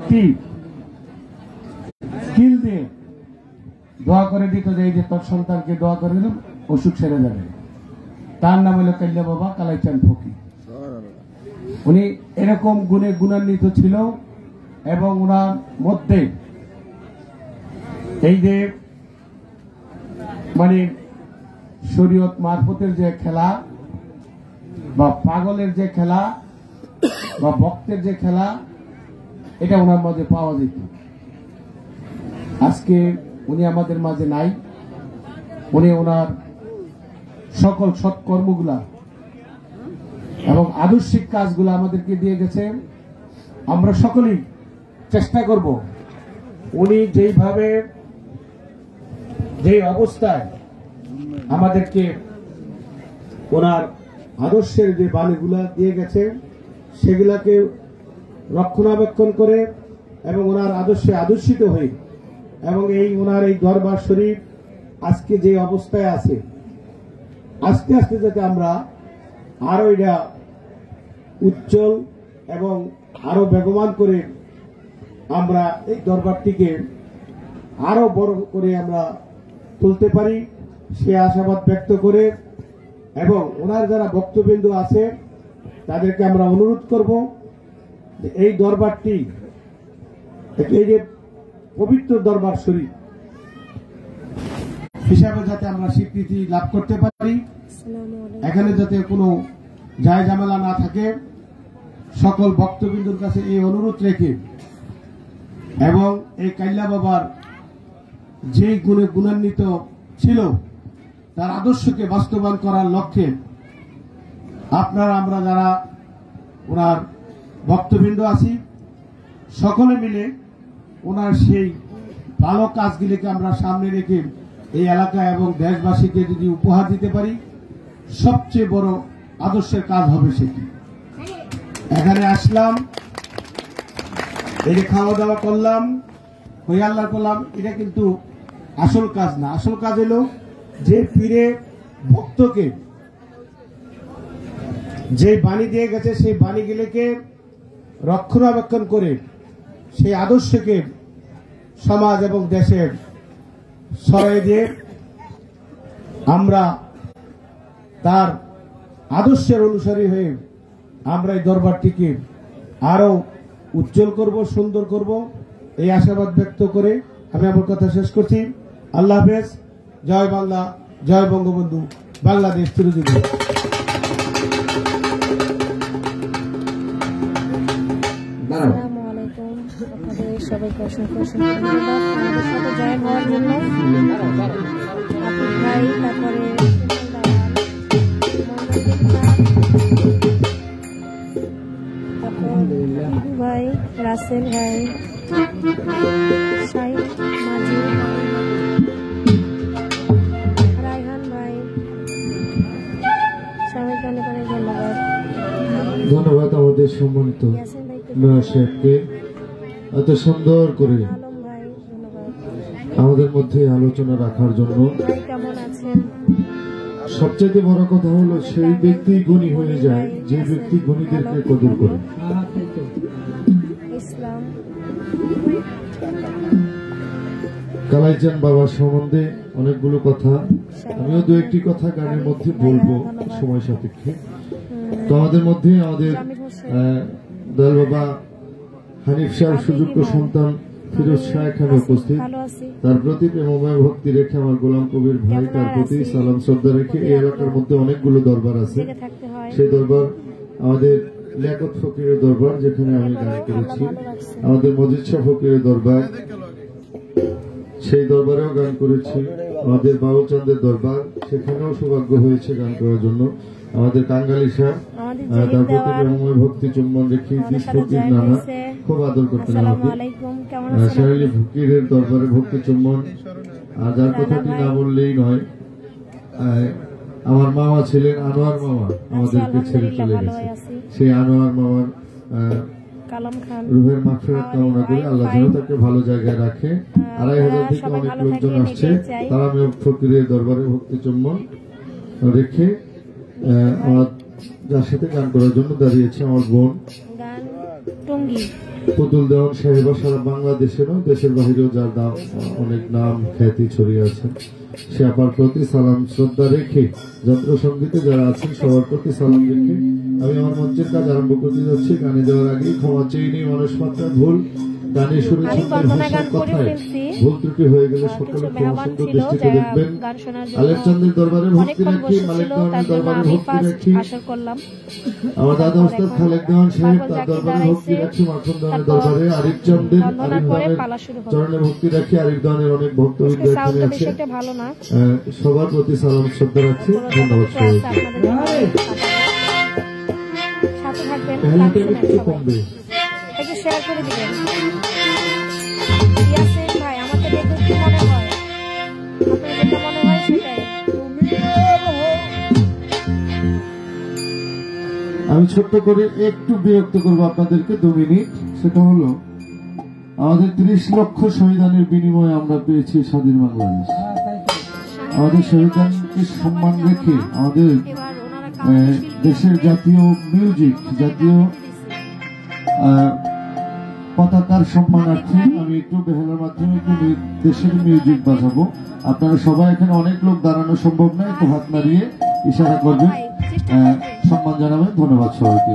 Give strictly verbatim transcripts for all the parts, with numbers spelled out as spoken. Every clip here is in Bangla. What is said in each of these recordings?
একটি কিল দিয়ে দোয়া করে দিত যে এই যে তোর সন্তানকে দোয়া করে দিল অসুখ সেরে যাবে। তার নাম হলো কাল্লা বাবা কালাইচান ফকির। উনি এরকম গুণে গুণান্বিত ছিল এবং ওনার মধ্যে এই যে মানে শরীয়ত মারফতের যে খেলা বা পাগলের যে খেলা বা ভক্তের যে খেলা, এটা ওনার মাঝে পাওয়া যেত। আজকে উনি আমাদের মাঝে নাই। উনি ওনার সকল সৎকর্মগুলা এবং আদর্শিক কাজগুলো আমাদেরকে দিয়ে গেছেন। আমরা সকলেই চেষ্টা করব উনি যেইভাবে যেই অবস্থায় আমাদেরকে ওনার আদর্শের যে বাণীগুলা দিয়ে গেছেন সেগুলাকে রক্ষণাবেক্ষণ করে এবং ওনার আদর্শে আদর্শিত হয়ে এবং এই ওনার এই দরবার শরীফ আজকে যে অবস্থায় আছে, আস্তে আস্তে যাতে আমরা আরো এটা উজ্জ্বল এবং আরো বেগবান করে আমরা এই দরবারটিকে আরো বড় করে আমরা তুলতে পারি সে আশাবাদ ব্যক্ত করে এবং ওনার যারা ভক্তবৃন্দ আছে তাদেরকে আমরা অনুরোধ করব যে এই দরবারটি এই যে পবিত্র দরবার শরীফ হিসাবে যাতে আমরা স্বীকৃতি লাভ করতে পারি, এখানে যাতে কোনো যায় ঝামেলা না থাকে, সকল ভক্তবৃন্দুর কাছে এই অনুরোধ রেখে এবং এই কাল্লা বাবার যে গুণে গুণান্বিত ছিল তার আদর্শকে বাস্তবায়ন করার লক্ষ্যে আপনারা আমরা যারা ওনার ভক্তবৃন্দ আছি সকলে মিলে ওনার সেই ভালো কাজগুলিকে আমরা সামনে রেখে এই এলাকা এবং দেশবাসীকে যদি উপহার দিতে পারি সবচেয়ে বড় আদর্শের কাজ হবে সেটি। এখানে আসলাম, এই যে খাওয়া দাওয়া করলাম, হই আল্লাহ করলাম, এটা কিন্তু আসল কাজ না। আসল কাজ হলো যে পীরে ভক্তকে যে বাণী দিয়ে গেছে সেই বাণীগুলিকে রক্ষণাবেক্ষণ করে সেই আদর্শকে সমাজ এবং দেশের ছড়াই দিয়ে আমরা তার আদর্শের অনুসারী হয়ে আমরা এই দরবারটিকে আরো উজ্জ্বল করব, সুন্দর করব, এই আশাবাদ ব্যক্ত করে আমি আমার কথা শেষ করছি। আল্লাহ হাফেজ। জয় বাংলা, জয় বঙ্গবন্ধু, বাংলাদেশ চিরজীবী। সবাইকে অসংখ্য অসংখ্য ধন্যবাদ আমাদের সাথে জয়েন হওয়ার জন্য। আপু ভাই, তারপরে ভাই, রাসেল ভাই, শাহিদ মাঝি, রায়হান ভাই, সবাইকে অনেক অনেক ধন্যবাদ। ধন্যবাদ আমাদের সম্মানিত মেয়র সাহেবকে এত সুন্দর করে আমাদের মধ্যে আলোচনা রাখার জন্য। সবচেয়ে বড় কথা হলো সেই ব্যক্তি গুণী হয়ে যায় যে ব্যক্তি গুণীদেরকে কদর করে। কালাইচান বাবার সম্বন্ধে অনেকগুলো কথা, আমিও দু একটি কথা গানের মধ্যে বলবো সময় সাপেক্ষে। তো আমাদের মধ্যে আমাদের দয়াল বাবা হানিফ শাহ সুযোগ্য সন্তান ফিরোজ শাহ এখানে উপস্থিত, তার প্রতি প্রেমময় ভক্তি রেখে আমার গোলাম কবির ভাই তার প্রতি সালাম শ্রদ্ধা রেখে এই এলাকার মধ্যে অনেকগুলো দরবার আছে। সেই দরবার আমাদের লিয়াকত ফকিরের দরবার যেখানে আমি গান করেছি, আমাদের মজিদ শাহ ফকিরের দরবার সেই দরবারেও গান করেছি, আমাদের বাবুচাঁদের দরবার সেখানেও সৌভাগ্য হয়েছে গান করার জন্য, আমাদের কাঙ্গালি শাহ তার প্রতি প্রেমময় ভক্তি চুম্বন রেখে দিস ফকির নানা খুব আদর করতেন আমাকে, শাহলি ফকিরের দরবারে ভক্তি চুম্বন। আর যার কথাটি না বললেই নয়, আমার মামা ছিলেন আনোয়ার মামা, আমাদেরকে ছেড়ে চলে গেছে। সেই আনোয়ার মামার রুহের মাগফিরাত কামনা করে আল্লাহ যেন তাকে ভালো জায়গায় রাখে। আড়াই হাজার থেকে অনেক লোকজন আসছে, তারা ফকিরের দরবারে ভক্তি চুম্বন রেখে আমার যার সাথে গান করার জন্য দাঁড়িয়েছে আমার বোন পুতুল দেওয়ান সাহেবা সারা বাংলাদেশে নয় দেশের বাহিরেও যার নাম অনেক নাম খ্যাতি ছড়িয়ে আছেন, সে আপার প্রতি সালাম শ্রদ্ধা রেখে যন্ত্রসঙ্গীতে যারা আছেন সবার প্রতি সালাম রেখে আমি আমার মঞ্চের কাজ আরম্ভ করতে যাচ্ছি। গানে দেওয়ার আগেই ক্ষমা চেয়ে নিই মানুষ মাত্রার ভুল, গানের সুরে ছন্দের ভাষার কথায় ভুল ত্রুটি হয়ে গেলে সকলে ক্ষমা সুন্দর দৃষ্টিতে দেখবেন। আলেকচন্দ্রের দরবারে ভক্তি রাখি, মালিক দেওয়ানের দরবারে ভক্তি রাখি, আমার দাদা ওস্তাদ খালেক দেওয়ান সাহেব তার দরবারে ভক্তি রাখি, মাখন দেওয়ানের দরবারে আরিফ চন্দ্রের আরিফ দেওয়ানের চরণে ভক্তি রাখি, আরিফ দেওয়ানের অনেক ভক্তবৃন্দ এখানে আছে, সবার প্রতি সালাম শ্রদ্ধা রাখছি। ধন্যবাদ সবাইকে। কমবে একটু শেয়ার করে দিবেন। ইয়াসিন ভাই আমাকে দেখে কি মনে হয়, আপনার যেটা মনে হয় সেটাই। আমি ছোট্ট করে একটু বিরক্ত করবো আপনাদেরকে দু মিনিট। সেটা হলো আমাদের ত্রিশ লক্ষ শহীদানের বিনিময়ে আমরা পেয়েছি স্বাধীন বাংলাদেশ। আমাদের শহীদানকে সম্মান রেখে আমাদের দেশের জাতীয় মিউজিক, জাতীয় পতাকার সম্মানার্থে আমি একটু বেহালার মাধ্যমে একটু দেশের মিউজিক বাজাবো। আপনারা সবাই এখানে অনেক লোক দাঁড়ানো সম্ভব নয়, একটু হাত নাড়িয়ে ইশারা করবেন, সম্মান জানাবেন। ধন্যবাদ সবাইকে।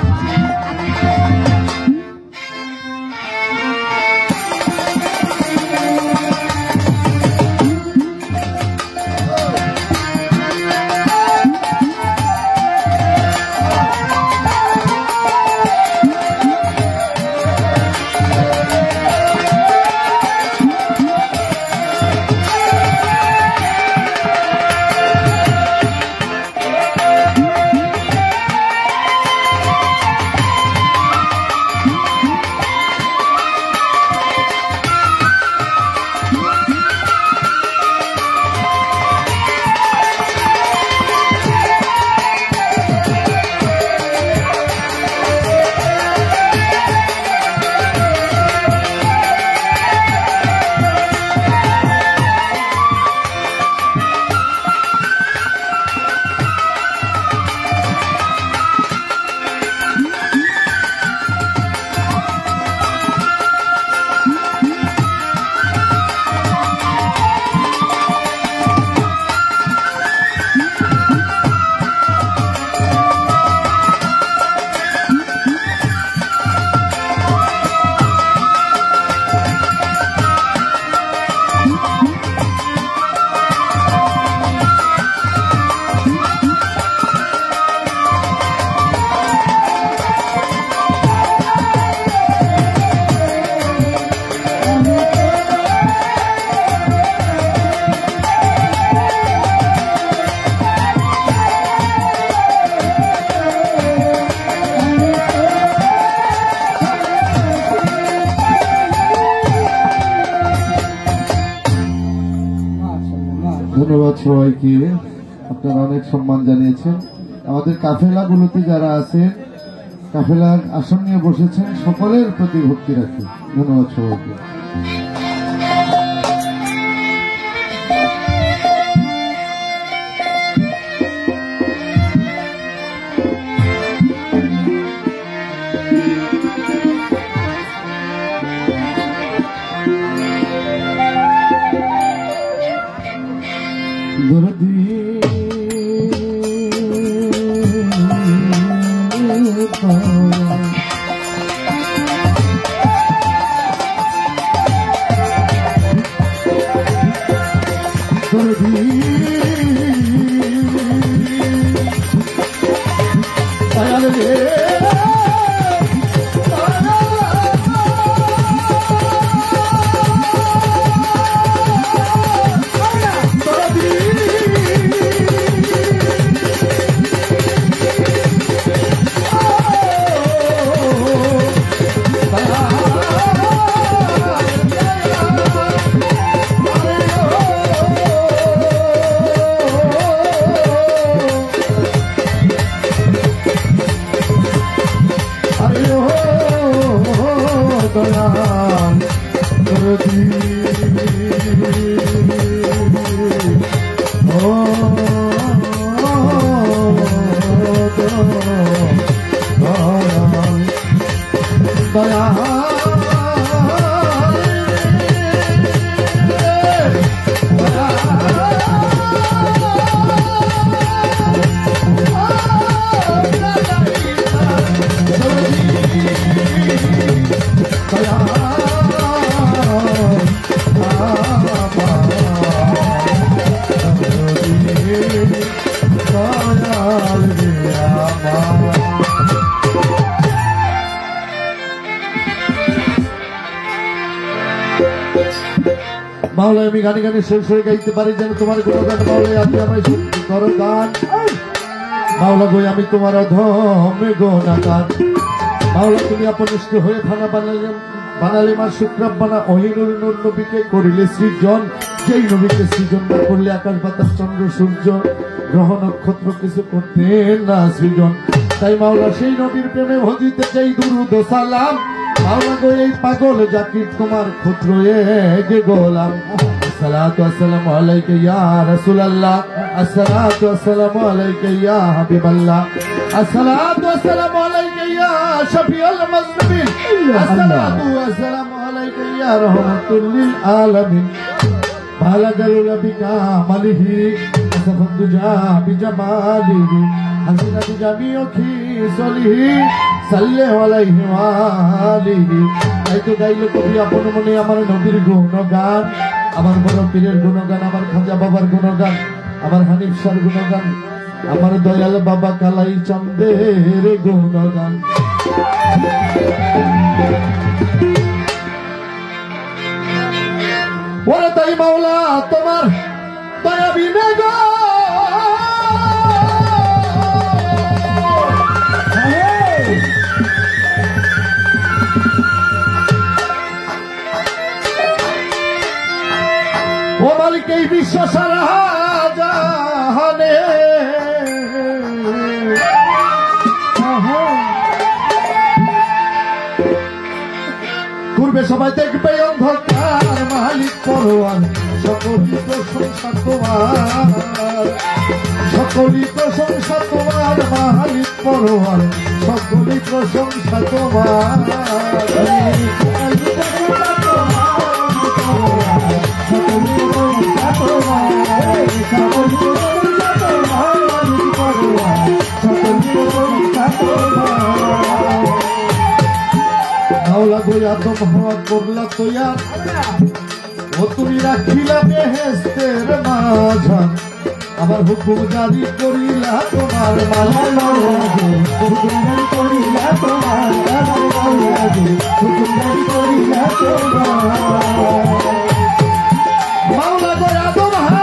ধন্যবাদ সবাইকে, আপনারা অনেক সম্মান জানিয়েছেন। আমাদের কাফেলা গুলোতে যারা আছে, কাফেলার আসন নিয়ে বসেছেন, সকলের প্রতি ভক্তি রাখি। ধন্যবাদ সবাইকে। দয়া মাওলা আমি গানে গানে শেষ হয়ে গাইতে পারি যেন তোমার গুণগান মাওলা আপনি আমায় শুনতে করো গান মাওলা গো আমি তোমার অধমে গুণগান মাওলা তুমি আপনিষ্ঠ হয়ে খানা বানালে বানালে মা শুক্রাব্বানা অহিনুর নূর নবীকে করিলে সৃজন যেই নবীকে সৃজন না করলে আকাশ বাতাস চন্দ্র সূর্য গ্রহ নক্ষত্র কিছু করতে না সৃজন তাই মাওলা সেই নবীর প্রেমে ভজিতে চাই দুরুদ ও সালাম মাওলা গো এই পাগল জাকির তোমার ক্ষুদ্র এক গোলাম আসসালাতু ওয়াসসালামু আলাইকা ইয়া রাসূলুল্লাহ আসসালাতু ওয়াসসালামু আলাইকা ইয়া হাবিবাল্লাহ আসসালাতু ওয়াসসালামু আলাইকা ইয়া শাফিউল মুজনিবিন আসসালাতু ওয়াসসালামু আলাইকা ইয়া রাহমাতুল লিল আলামিন বালাগাল বিকা মালিহি আসফাদু জা বিজামালিহি হাসিনা বিজামিও খিসলিহি সাল্লাল্লাহু আলাইহি ওয়া আলিহি তাই তো গাইলো কবি আপন মনে আমার নবীর গুণগান আমার বড় পীরের গুণগান আমার খাজা বাবার গুণগান আমার হানিফ শাহর গুণগান আমার দয়াল বাবা কালাই চন্দের গুণগান ওরে তাই মাওলা তোমার দয়া বিনে গো ও মালিক এই বিশ্ব সারা জাহানে পূর্বে সবাই দেখবে অন্ধকার মালিক পরোয়ান সকলই প্রশংসা তোমার সকলই প্রশংসা তোমার মালিক পরোয়ান সকলই প্রশংসা তোমার মাওলা গোয়া তো মহা করলা তোয়া ও তুমি রাখিলা বেহেস্তের মাঝান আমার হুকুম জারি করিলা তোমার মাওলা হুকুম জারি করিলা তোমার মাওলা হুকুম জারি করিলা তোমার মাওলা গোয়া তো মহা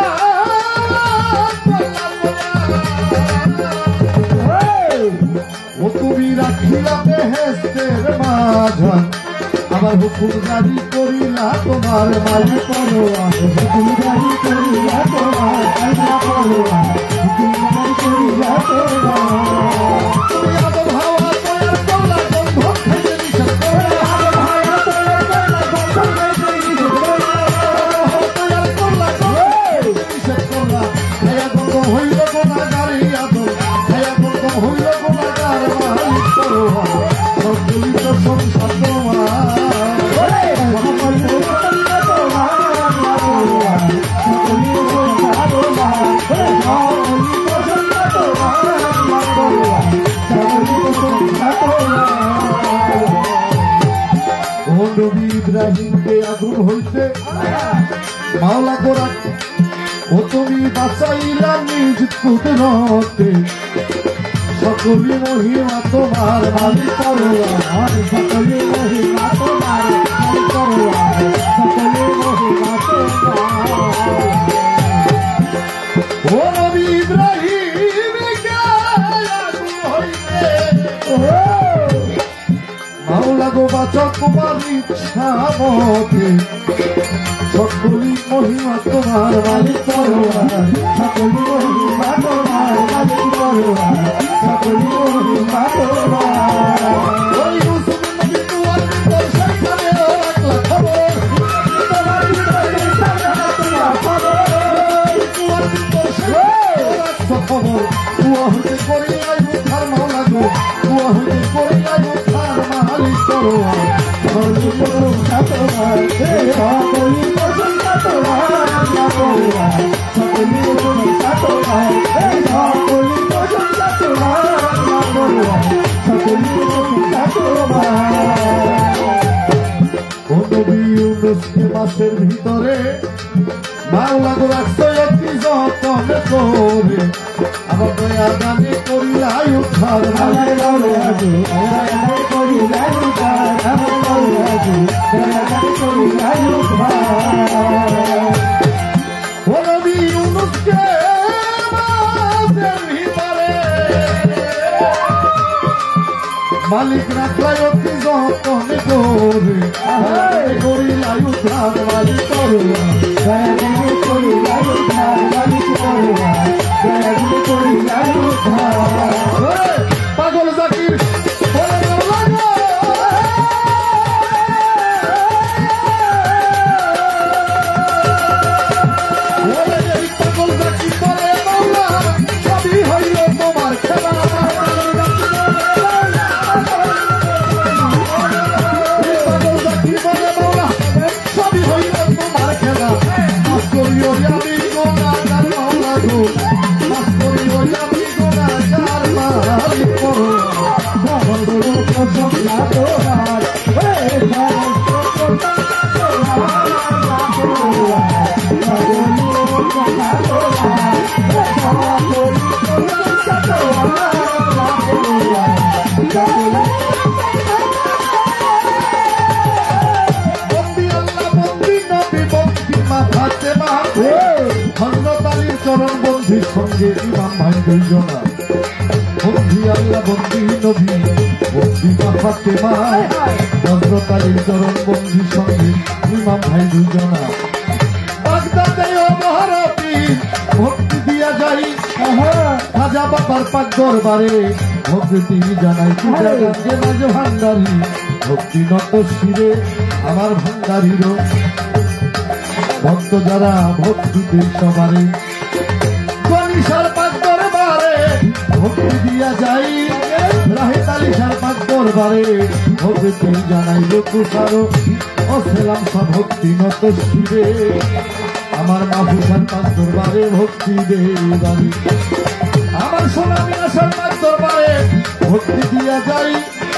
ও তুমি রাখিলা বেহেস্তের মাঝান আমার হুকুম জারি করিলা তোমার মালিক পরোয়ান হুকুম জারি করিলা তোমার মালিক পরোয়ান হুকুম জারি করিলা তোমার তুমি আদম হাওয়া তোর তোলা গন্ধ খাইতে নিষেধ করলা আদম হাওয়া তোর তোলা গন্ধ খাইতে নিষেধ করলা তোর তোলা গন্ধ নিষেধ করলা খায়া গন্ধ হইল গুনাহগারি আদম খায়া গন্ধ হইল গুনাহগার মালিক পরোয়ান সকলই প্রশংসা তোমার ইব্রাহিমকে আগুন হইতে মাওলা গোরা ও তুমি বাঁচাইলা নিজ কুদরতে সকলি মহিমা তোমার মালিক পরোয়ান সকলি মহিমা তোমার মালিক পরোয়ান সকলি মহিমা তোমার ও নবী ইব্রাহিমকে আগুন হইতে মাওলা গো বাঁচাও তোমার ইচ্ছা মতে সকলি মহিমা তোমার মালিক পরোয়ান সকলি মহিমা তোমার মালিক পরোয়ান সকলি মহিমা তোমার ওই ইউসুফ নবী তোমার তোর সাইখানে রাখলা খবর তোমার ভিতরে সারা তোমার খবর তোমার তোর সাইখানে রাখলা খবর তুয়া হতে করি আই মুখার মাওলা গো তুয়া হতে করি আই মুখার মালিক পরোয়ান সকলি প্রশংসা তোমার সকলি প্রশংসা তোমার পরোয়ান সকলি প্রশংসা তোমার সকলি প্রশংসা তোমার পরোয়ান সকলি প্রশংসা তোমার নবী ইউনুসকে মাসের ভিতরে বাংলা রাখছে একটি যতন করে আমার দয়া গানে করিলাই উদ্ধার আমার লাউলাজু দয়া করিলাই উদ্ধার আমার লাউলাজু দয়া করিলাই উদ্ধার ও নবী ইউনুসকে মাসের ভিতরে মালিক রাখলাই অতি যতন করে করিলাই উদ্ধার মালিক করুণা দয়া করিলাই উদ্ধার মালিক করুণা দয়া করিলাই উদ্ধার পাগল জাকির পাগল জাকির বলে মাওলা সবই হইল তোমার খেলা পাগল জাকির বলে মাওলা সবই হইল তোমার খেলা মাফ করিও আমি গোনাগার মাওলা গো মাফ করিও আমি গোনাগার মালিক করো চরণ বন্ধীর সঙ্গে ইমাম ভাই দুইজনা বন্ধী আল্লাহ বন্ধী নবী বন্ধী ফাতেমা হযরত আলীর চরণ বন্ধীর সঙ্গে ইমাম ভাই দুইজনা বাগদাদে ও মহারবী ভক্তি দিয়া যাই খাজা বাবার পাক দরবারে ভক্তি জানাই চিটাগাঙ্গে মাঝ ভান্ডারি ভক্তি নত শিরে আমার ভান্ডারির ভক্ত যারা ভক্তিতে সবারে গণিসার পাক দরবারে ভক্তি দিয়া যাই রাহেত আলী সার পাক দরবারে ভক্তি জানাই লোকুসারো ও সেলাম সব ভক্তি নত শিরে আমার মাহুসার পাক দরবারে ভক্তি দেবারি আমার সোনামি আসার পাক দরবারে ভক্তি দিয়া যাই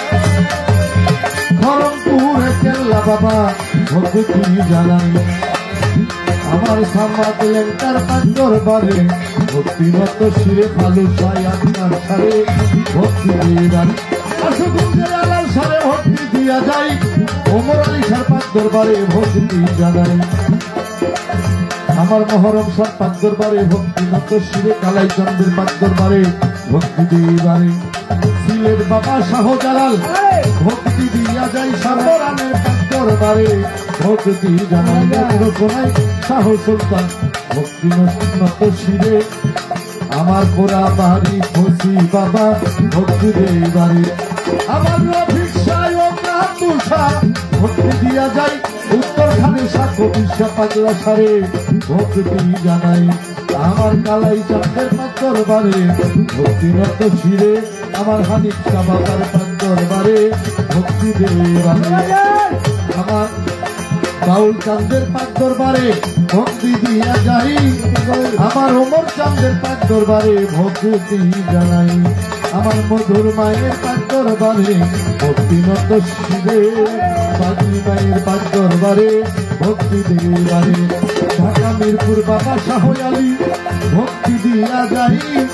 খরমপুরে কেল্লা বাবা ভক্তি জানাই আমার সামাদ লেন্টার পাক দরবারে ভক্তি নত শিরে ফালু সাই আপনার সারে ভক্তি দেবারি আশুগঞ্জের আলাল সারে ভক্তি দিয়া যাই ওমর আলী সার পাক দরবারে ভক্তি জানাই আমার মহরম সার পাক দরবারে ভক্তি নত শিরে কালাই চন্দ্রের পাক দরবারে ভক্তি দেবারে সিলেট বাবা শাহজালাল ভক্তি দিয়া যাই সাবরানের পাক দরবারে ভক্তি জানাই রচনায় শাহ সুলতান ভক্তি নত শিরে আমার পোড়া বাড়ি খুশি বাবা ভক্তি দেবারে আমার রফিক সাই ও তুষা ভক্তি দিয়া যাই উত্তরখানে সাক্ষ্য বিশ্বা পাগলা সারে ভক্তি জানাই আমার কালাই চন্দ্রের পাক দরবারে ভক্তি নত শিরে আমার হানিফ শাহ বাবার পাক দরবারে ভক্তি দেবারে আমার বাউল চাঁদের পাক দরবারে ভক্তি দিয়া যাই আমার ওমর চাঁদের পাক দরবারে ভক্তি জানাই আমার মধুর মায়ের পাক দরবারে ভক্তি নত শিরে বাজি মায়ের পাক দরবারে ভক্তি দেবারে ঢাকা মিরপুর বাবা শাহ আলী ভক্তি দিয়া যাই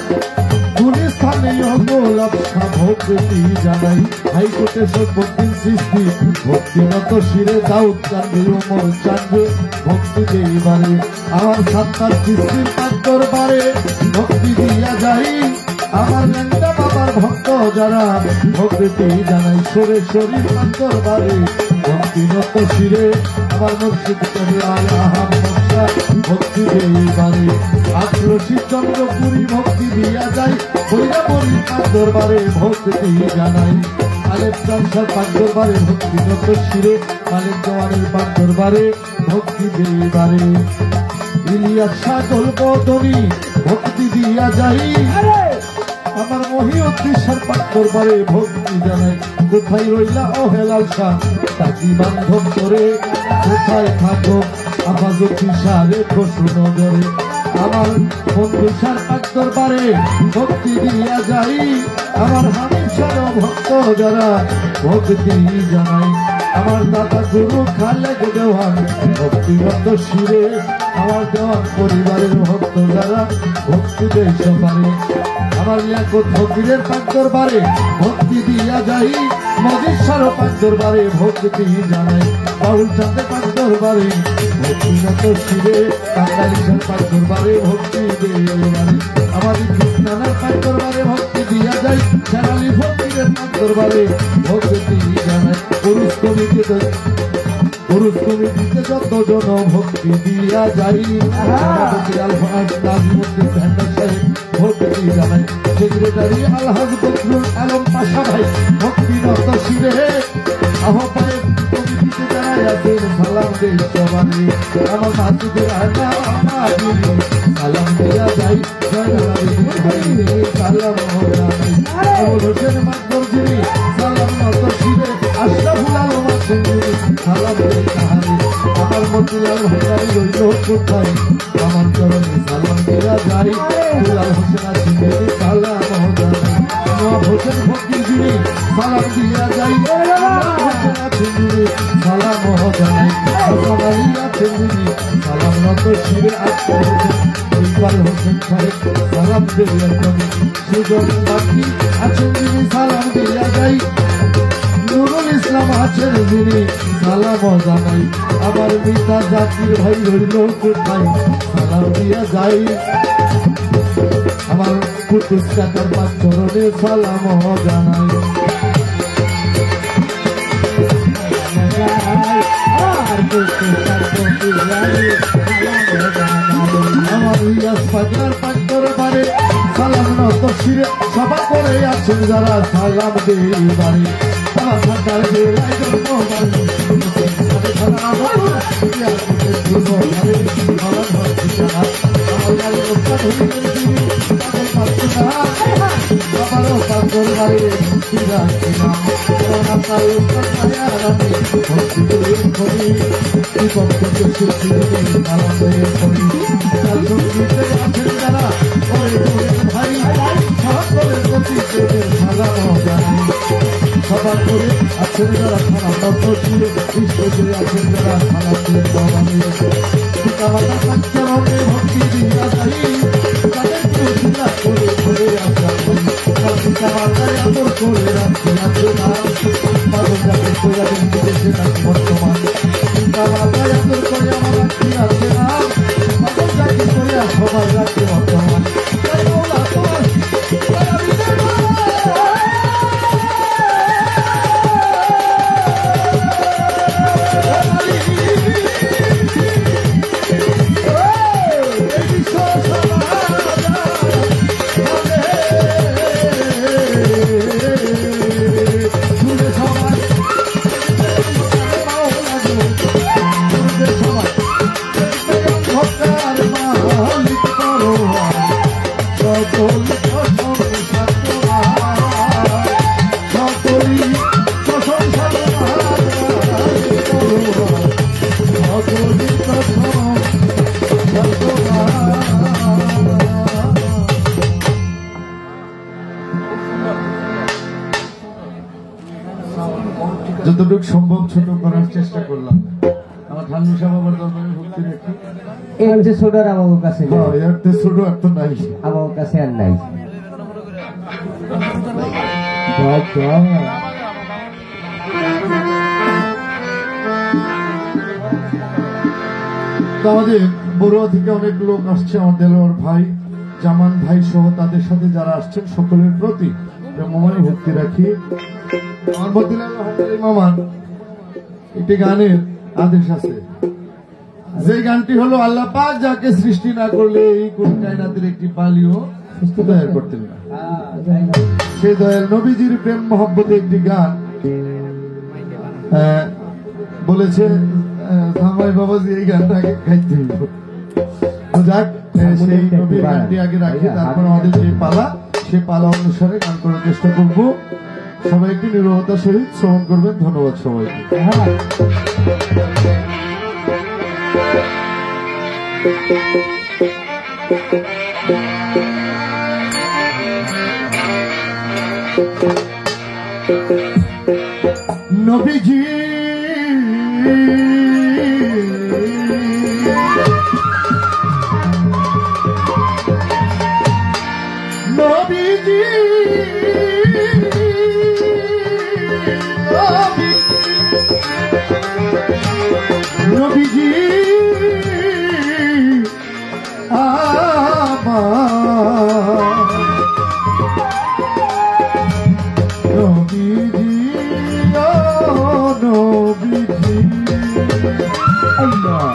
গুলিস্তানে গোলাপ শাহ ভক্তি জানাই হাইকোর্টে সর্বদিন সৃষ্টি ভক্তি নত শিরে দাউদ চাঁদে ওমর চাঁদে ভক্তি দেবারে আমার সাতটার সৃষ্টির পাক দরবারে ভক্তি দিয়া যাই আমার লেঙ্গা বাবার ভক্ত যারা ভক্তি জানাই সুরেশ্বরী পাক দরবারে ভক্তি নত শিরে আমার মুর্শিদ কেবলাল আহমদ শাহ ভক্তি দেবারে আক্রোশী চন্দ্রপুরী ভক্তি দিয়া যাই বৈরাবরী পাক দরবারে ভক্তি জানাই আলেপ চান্সার পাক দরবারে ভক্তি নত শিরে মালিক জওয়ানের পাক দরবারে ভক্তি দেবারে ইলিয়াস সাগল বদনী ভক্তি দিয়া যাই আমার মহিউদ্দিনের পাক দরবারে ভক্তি জানাই কোথায় রইলা ও হেলাল শাহ তাকি বান্ধব করে কোথায় থাকো আপাজতি সারে খসুনগরে আমার বন্ধু সার পাক দরবারে ভক্তি দিয়া যাই আমার হামিদ সার ভক্ত যারা ভক্তি জানাই আমার দাদা গুরু খালেক দেওয়ান ভক্তিরত শিরে আমার দেওয়ান পরিবারের ভক্ত যারা ভক্তি দেয় সবারে আমার লিয়াকত ফকিরের পাক দরবারে ভক্তি দিয়া যাই মগেশ্বর পাক দরবারে ভক্তি জানাই বাউল চাঁদের পাক দরবারে ভক্তিরত শিরে কাঙ্গালিশার পাক দরবারে ভক্তি দেবারে আমাদের কৃষ্ণানার পাক দরবারে ভক্তি দিয়া যাই জানালি ফকিরের পাক দরবারে ভক্তি জানাই পুরুষ কমিটিতে পুরুষ কমিটিতে যতজন ভক্তি দিয়া যাই ভক্তি জানাই সেক্রেটারি আলহাজ বদরুল আলম পাশা ভাই ভক্তিরত শিরে আহ্বায়ক কমিটিতে যারা আছেন সালাম দেই সবাই আমার মাসুদের সালাম দিয়া যাই সালাম হোসেন মাকবর যিনি সালাম নত শিরে আশরাফুল আলম আছেন সালাম দেই তাহারি আমার মতিলাল ভান্ডারি রইল কোথায় আমার চরণে সালাম দিয়া যাই দুলাল হোসেন আছেন সালাম জানাই নওয়াব হোসেন ফকির যিনি সালাম দিয়া যাই হোসেন আছেন যিনি সালাম জানাই হাসান আলী আছেন যিনি সালাম নত শিরে আজকে ইকবাল হোসেন সাহেব সালাম দিয়া যাই সুজন বাকি আছেন যিনি সালাম দিয়া যাই নুরুল ইসলাম আছেন যিনি সালাম জানাই আমার পিতা জাতির ভাই রইল কোথায় সালাম দিয়া যাই আমার কুতুব চাকার পাঁচ চরণে সালাম জানাই আমার ইয়াস পাগলার পাঁচ দরবারে সালাম নত শিরে সভা করে আছেন যারা সালাম দেবারে আমার ভান্ডার বেলায় সবার করে আছেন যারা খানা তত্ত্ব ছিল বিশ্বজুড়ে আছেন যারা খানা ছিল পিতামাতা পাঁচচরণে ভক্তি দিয়া যাই তাদেরকে চিন্তা করে ধরে আসা পিতামাতায় আদর করে রাখতে আছে না পাগল যাকে প্রজাদের বিদেশে নাকি বর্তমান পিতামাতায় আদর করে আমার রাখতে আছে না পাগল যাকে করে সবাই রাখতে বর্তমান যতটুকু সম্ভব ছোট করার চেষ্টা করলাম আমার ঠান্ডু সাহেব আবার দরবারে ভক্তি রাখি এর যে ছোট আর আমার কাছে এর তো ছোট আর তো নাই আমার কাছে আর নাই আমাদের বড়ুয়া থেকে অনেক লোক আসছে আমার দেলোয়ার ভাই জামান ভাই সহ তাদের সাথে যারা আসছেন সকলের প্রতি ব্রহ্মময় ভক্তি রাখি আমার মতিলাল ভান্ডারি মামার একটি গানের আদেশ আছে যে গানটি হলো আল্লাহ পাক যাকে সৃষ্টি না করলে এই কোন কায়নাতের একটি পালিও সুস্থ তৈরি করতেন না সে দয়াল নবীজির প্রেম মহব্বতে একটি গান বলেছে জামাই বাবাজি এই গানটা আগে গাইতে হইল যাক সেই নবীর গানটি আগে রাখি তারপর আমাদের যে পালা সে পালা অনুসারে গান করার চেষ্টা করব সবাই একটি নীরবতার সহিত শ্রবণ করবেন ধন্যবাদ সবাইকে নবীজি নবীজি আমার নবীজি ও নবীজি আল্লাহ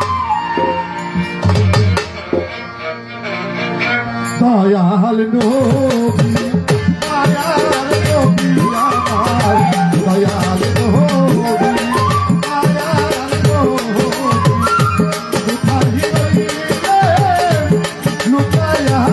দয়াল নবী দয়াল নবী আমার দয়াল নবী দয়াল নবী কোথায় রইলে লুকায়া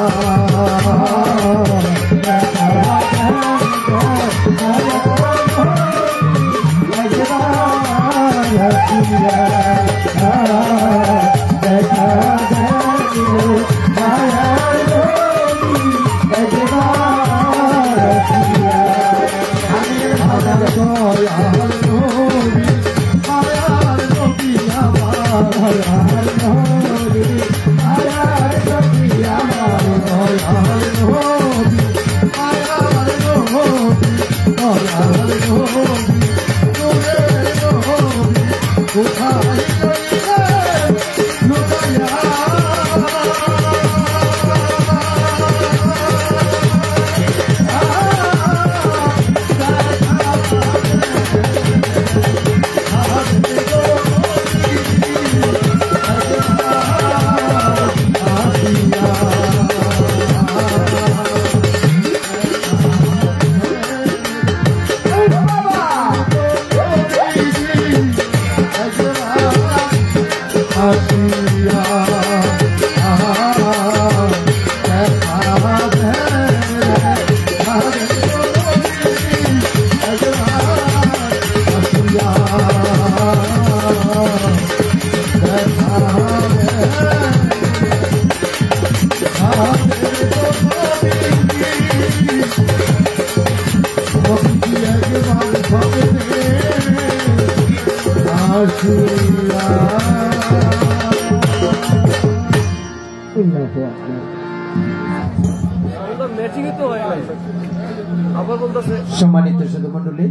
সম্মানিত সুধীমণ্ডলী,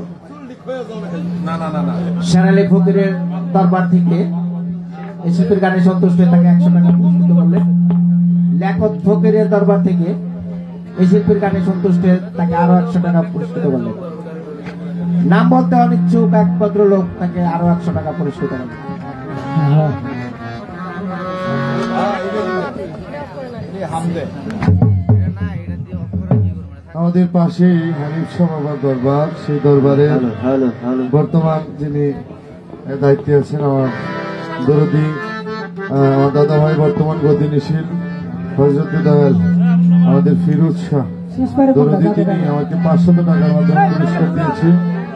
শেরালি ফকিরের দরবার থেকে এই শিল্পীর গানে সন্তুষ্ট তাকে একশো টাকা পুরস্কৃত করলেন। লেখক ফকিরের দরবার থেকে এই শিল্পীর গানে সন্তুষ্ট তাকে আরো একশো টাকা পুরস্কৃত করলেন। নাম বলতে অনিচ্ছুক এক ভদ্রলোক তাকে আরো একশো টাকা পুরস্কৃত করলেন। আমাদের পাশে হানিফ শাহ বাবার দরবার, সেই দরবারে বর্তমান যিনি দায়িত্বে আছেন আমার দরদি আমার দাদা ভাই বর্তমান গদিনীশীল হযরত দয়াল আমাদের ফিরোজ শাহ দরদি, তিনি আমাকে পাঁচশত টাকার মাধ্যমে পুরস্কার দিয়েছে।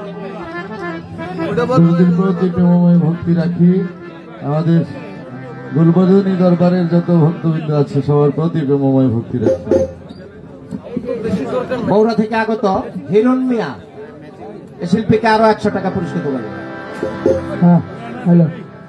দরদির প্রতি প্রেমময় ভক্তি রাখি। আমাদের গুলবদনী দরবারের যত ভক্তবৃন্দ আছে সবার প্রতি প্রেমময় ভক্তি রাখি। বৌরা থেকে আগত হিরণ মিয়া এই শিল্পীকে আরো একশো টাকা পুরস্কৃত করলেন। হ্যালো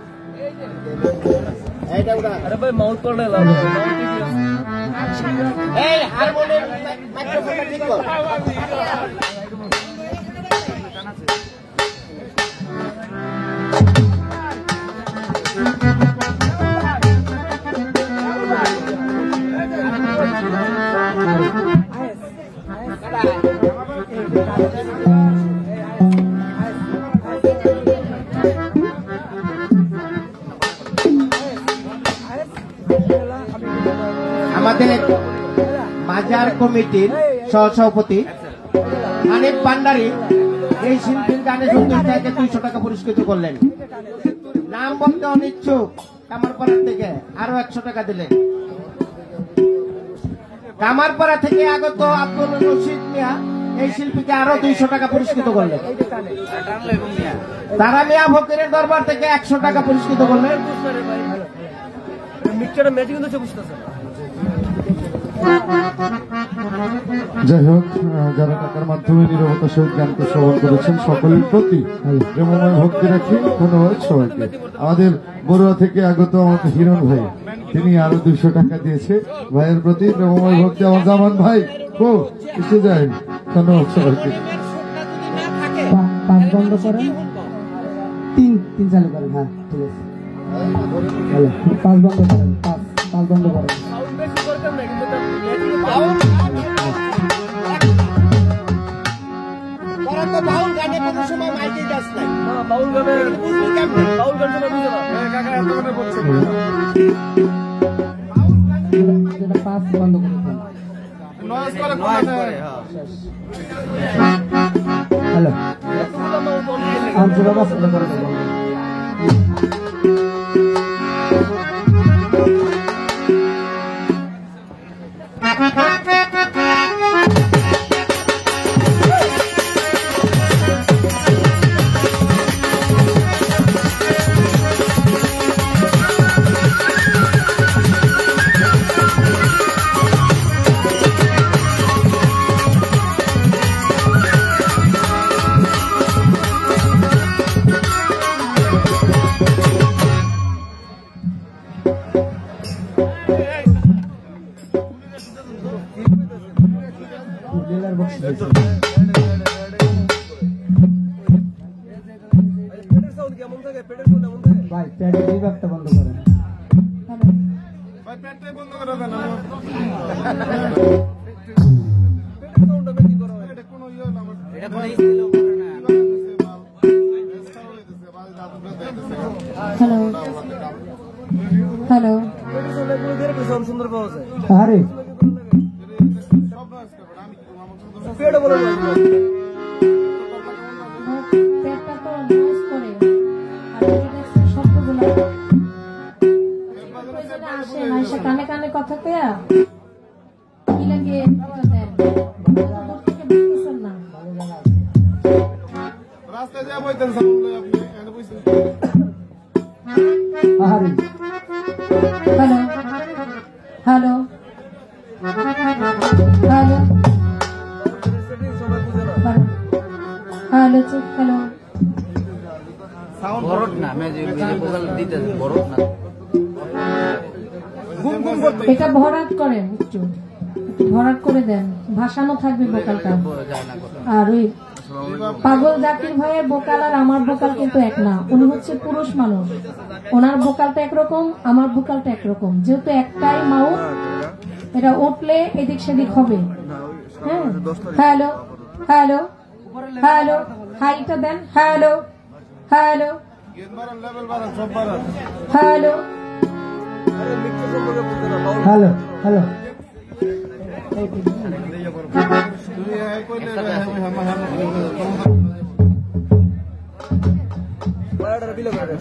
আমাদের মাজার কমিটির সহসভাপতি হানিফ ভান্ডারী এই শিল্পীর গানে সন্তুষ্ট দুইশো টাকা পুরস্কৃত করলেন। নাম বলতে অনিচ্ছুক কামারপাড়া থেকে আরো একশো টাকা দিলেন। কামারপাড়া থেকে আগত আব্দুল রশিদ মিয়া এই শিল্পীকে আরো দুইশো টাকা পুরস্কৃত করলেন। তারা মিয়া ফকিরের দরবার থেকে একশো টাকা পুরস্কৃত করলেন। যাই হোক, যারা টাকার মাধ্যমে নীরবতা সহিত গানকে শ্রবণ করেছেন সকলের প্রতি প্রেমময় ভক্তি রাখি। ধন্যবাদ সবাইকে। আমাদের বড়ুয়া থেকে আগত আমাদের হিরণ ভাই, তিনি আরো দুইশো টাকা দিয়েছে। ভাইয়ের প্রতি প্রেমময় ভক্তি। আমার জামান ভাই ও এসে যায়। ধন্যবাদ সবাইকে। পাঁচ বন্ধ করেন, তিন তিন চালু করেন। হ্যাঁ ঠিক আছে, পাঁচ বন্ধ করেন, পাঁচ পাঁচ বন্ধ করেন। বাউল গানে কোনো সময় মাইকে গাছ নাই। বাউল গানে বাউল গানে কাকা এত করে বলছে পাঁচ বন্ধ করে নয়েজ করে করে। হ্যালো আঞ্চলিক বন্ধ করে দেব। ভাই পেটের বিভাগটা বন্ধ করেন। হ্যালো হ্যালো আরে পেটটা তো নয়েজ করে আর শব্দগুলো আসে মানুষের কানে কানে কথা পেয়া কি লাগে এটা দেন দূর থেকে বুঝতেছেন না রাস্তায় যা বইতেন সামনে আপনি এনে বইছেন আরে hello hello hello hello check hello বড়ট না আমি যে বগল দিতে বড়ট না ঘুম ঘুম করতে এটা ভরাট করেন একটু একটু ভরাট করে দেন ভাসানো থাকবে বোকালটা আর ওই পাগল জাকির ভাইয়ের বোকাল আর আমার বোকাল কিন্তু এক না উনি হচ্ছে পুরুষ মানুষ ওনার বোকালটা একরকম আমার বোকালটা একরকম যেহেতু একটাই মাউথ এটা উঠলে এদিক সেদিক হবে হ্যাঁ হ্যালো হ্যালো হ্যালো হাইটা দেন হ্যালো হ্যালো লেভেল বাড়ান সব বাড়ান হ্যালো হ্যালো হ্যালো তুমি এই কইলে হাম হাম বাড়াটা বিলে করে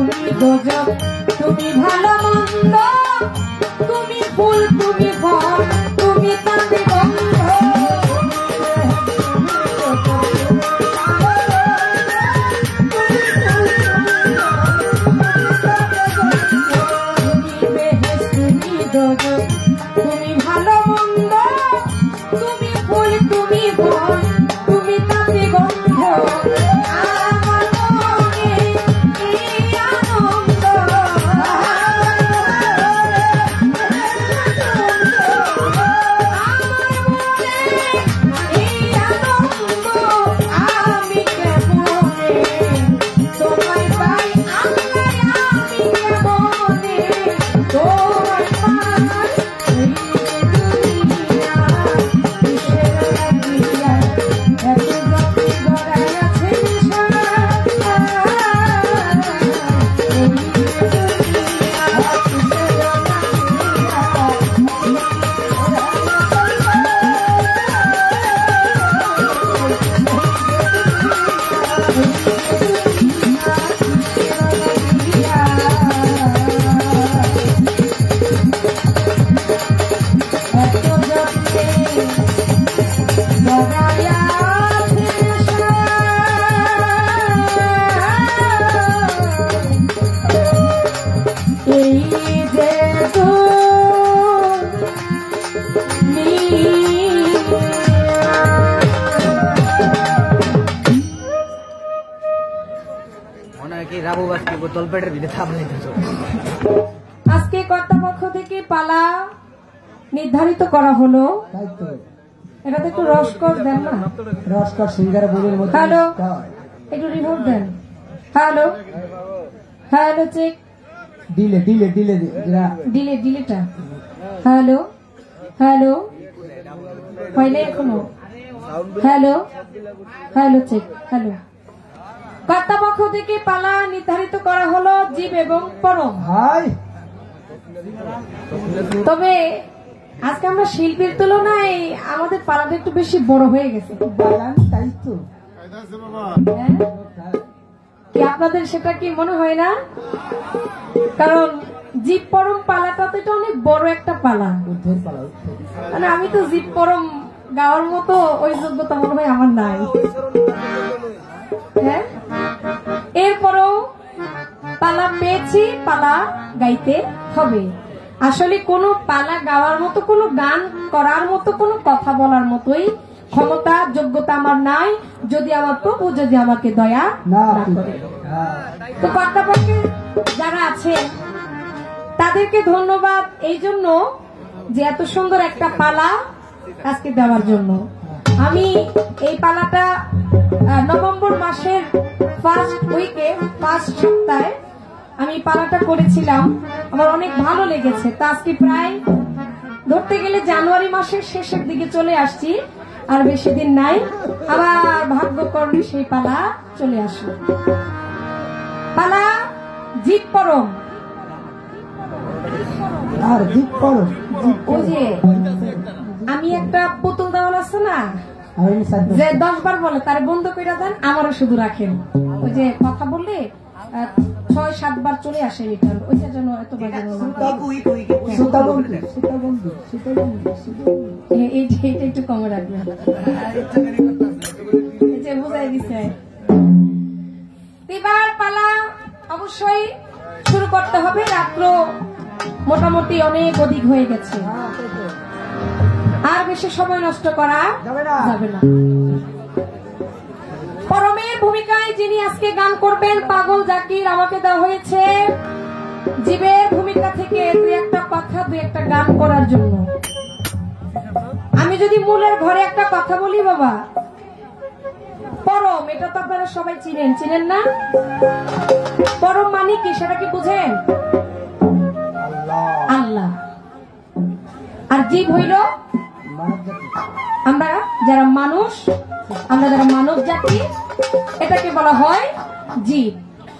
তুমি দোজক তুমি ভালো মন্দ তুমি ফুল তুমি ফল তুমি তাতে গন্ধ তুমি ভালো মন্দ তুমি ফুল তুমি ফল তুমি তাতে গন্ধ আমার মনে এই আনন্দ আমার মনে এই আনন্দ আমি কেমনে তোমায় পাই আল্লাহ আমি কেমনে তোমায় পাই আজকে কর্তৃপক্ষ থেকে পালা নির্ধারিত করা হলো এটাতে একটু রসকর দেন না রসকর সিঙ্গারা বলের মধ্যে হ্যালো একটু রিভোট দেন হ্যালো হ্যালো চেক দিলে দিলে দিলে ডিলে ডিলেটা হ্যালো হ্যালো হয়নি এখনো হ্যালো হ্যালো চেক হ্যালো কর্তৃপক্ষ থেকে পালা নির্ধারিত করা হলো জীব এবং পরম তবে আজকে আমরা শিল্পীর তুলনায় আমাদের পালাটা একটু বেশি বড় হয়ে গেছে তাই তো হ্যাঁ? কি আপনাদের সেটা কি মনে হয় না? কারণ জীব পরম পালাটা তো এটা অনেক বড় একটা পালা মানে আমি তো জীব পরম গাওয়ার মতো ওই যোগ্যতা মনে হয় আমার নাই হ্যাঁ এরপরও পালা পেয়েছি পালা গাইতে হবে আসলে কোনো পালা গাওয়ার মতো কোনো গান করার মতো কোনো কথা বলার মতোই ক্ষমতা যোগ্যতা আমার নাই যদি আমার প্রভু যদি আমাকে দয়া না করে তো কর্তৃপক্ষে যারা আছেন তাদেরকে ধন্যবাদ এই জন্য যে এত সুন্দর একটা পালা আজকে দেওয়ার জন্য আমি এই পালাটা নভেম্বর মাসের ফার্স্ট উইকে ফার্স্ট সপ্তাহে আমি পালাটা করেছিলাম আমার অনেক ভালো লেগেছে তা আজকে প্রায় ধরতে গেলে জানুয়ারি মাসের শেষের দিকে চলে আসছি আর বেশি দিন নাই আবার ভাগ্যক্রমে সেই পালা চলে আসলো পালা জীব পরম আর জীব পরম ওই যে আমি একটা পুতুল দেওয়াল আছে না যে দশ বার বলে তার বন্ধ করে দেন আমারও শুধু রাখেন ওই যে কথা বললে ছয় সাত বার চলে আসে রিটার্ন ওইটা যেন এত বাজানো এইটা একটু কমে রাখবে যে বুঝাই দিছে এবার পালা অবশ্যই শুরু করতে হবে রাত্র মোটামুটি অনেক অধিক হয়ে গেছে আর বেশি সময় নষ্ট করা যাবে না পরমের ভূমিকায় যিনি আজকে গান করবেন পাগল জাকির আমাকে দেওয়া হয়েছে জীবের ভূমিকা থেকে দুই একটা কথা দুই একটা গান করার জন্য আমি যদি মূলের ঘরে একটা কথা বলি বাবা পরম এটা তো আপনারা সবাই চিনেন চিনেন না পরম মানে কি সেটা কি বুঝেন আল্লাহ আর জীব হইল আমরা যারা মানুষ আমরা যারা মানব জাতি এটাকে বলা হয় জীব